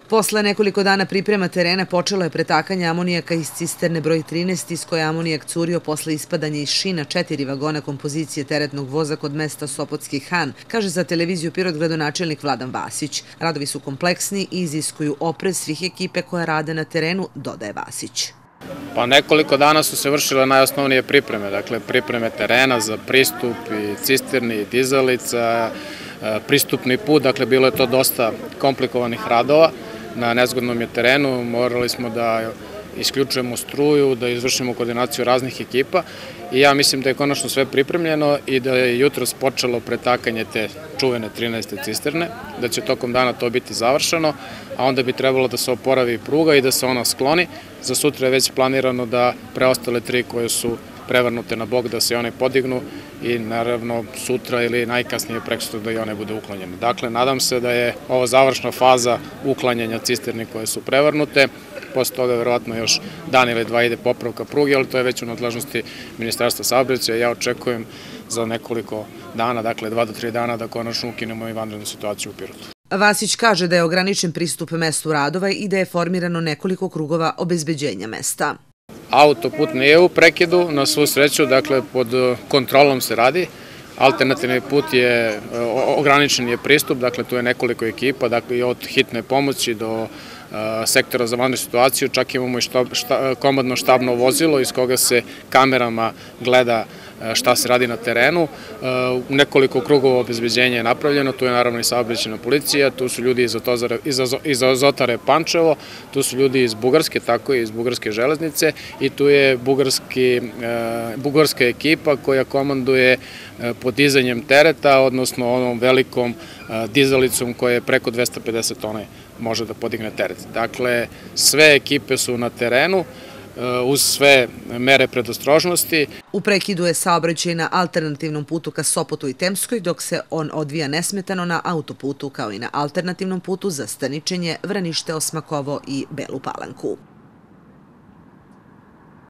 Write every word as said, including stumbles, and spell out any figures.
Posle nekoliko dana priprema terena počelo je pretakanje amonijaka iz cisterne broj trinaest, iz koje amonijak curio posle ispadanja iz šina četiri vagona kompozicije teretnog voza kod mesta Sopotski Han, kaže za televiziju Pirot gradonačelnik Vladan Vasić. Radovi su kompleksni i iziskuju oprez svih ekipe koja rade na terenu, dodaje Vasić. Pa nekoliko dana su se vršile najosnovnije pripreme, dakle pripreme terena za pristup i cisterni i dizalica, pristupni put, dakle bilo je to dosta komplikovanih radova. Na nezgodnom je terenu, morali smo da isključujemo struju, da izvršimo koordinaciju raznih ekipa i ja mislim da je konačno sve pripremljeno i da je jutros počelo pretakanje te čuvene trinaeste cisterne, da će tokom dana to biti završeno, a onda bi trebalo da se oporavi pruga i da se ona skloni. Za sutra je već planirano da preostale tri koje su prevrnute na bok da se one podignu i naravno sutra ili najkasnije prekosutra da i one bude uklonjene. Dakle, nadam se da je ovo završna faza uklanjanja cisterni koje su prevrnute. Posle toga verovatno još dan ili dva ide popravka pruge, ali to je već u nadležnosti Ministarstva saobraćaja. Ja očekujem za nekoliko dana, dakle dva do tri dana, da konačno ukinemo i vanrednu situaciju u Pirotu. Vasić kaže da je ograničen pristup mestu radova i da je formirano nekoliko krugova obezbeđenja mesta. Autoput nije u prekidu, na svu sreću, dakle pod kontrolom se radi. Alternativni put je, ograničen je pristup, dakle tu je nekoliko ekipa, dakle i od hitne pomoći do sektora za vanrednu situaciju, čak imamo i komandno štabno vozilo iz koga se kamerama gleda šta se radi na terenu. U nekoliko krugova obezbeđenja je napravljeno, tu je naravno i saobraćajna policija, tu su ljudi iz Azotare Pančevo, tu su ljudi iz Bugarske, tako i iz Bugarske železnice i tu je bugarska ekipa koja komanduje podizanjem tereta, odnosno onom velikom dizalicom koja je preko dvesta pedeset tona može da podigne teret. Dakle, sve ekipe su na terenu uz sve mere predostrožnosti. U prekidu je saobraćaj na alternativnom putu ka Sopotu i Temskoj, dok se on odvija nesmetano na autoputu kao i na alternativnom putu za Staničenje, Vranište, Osmakovo i Belu Palanku.